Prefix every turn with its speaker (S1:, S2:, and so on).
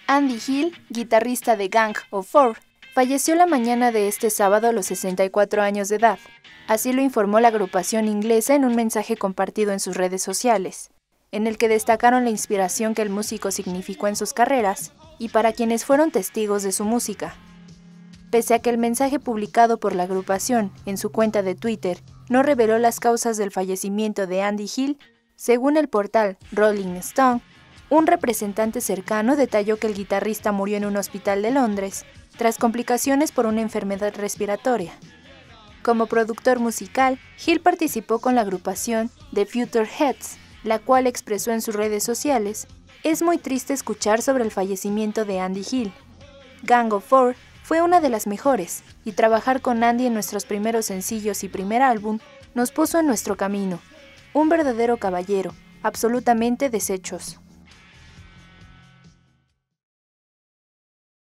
S1: Andy Hill, guitarrista de Gang of Four, falleció la mañana de este sábado a los 64 años de edad. Así lo informó la agrupación inglesa en un mensaje compartido en sus redes sociales, en el que destacaron la inspiración que el músico significó en sus carreras y para quienes fueron testigos de su música. Pese a que el mensaje publicado por la agrupación en su cuenta de Twitter no reveló las causas del fallecimiento de Andy Hill, según el portal Rolling Stone, un representante cercano detalló que el guitarrista murió en un hospital de Londres tras complicaciones por una enfermedad respiratoria. Como productor musical, Hill participó con la agrupación The Future Heads, la cual expresó en sus redes sociales: "Es muy triste escuchar sobre el fallecimiento de Andy Hill. Gang of Four fue una de las mejores, y trabajar con Andy en nuestros primeros sencillos y primer álbum nos puso en nuestro camino. Un verdadero caballero, absolutamente deshechos".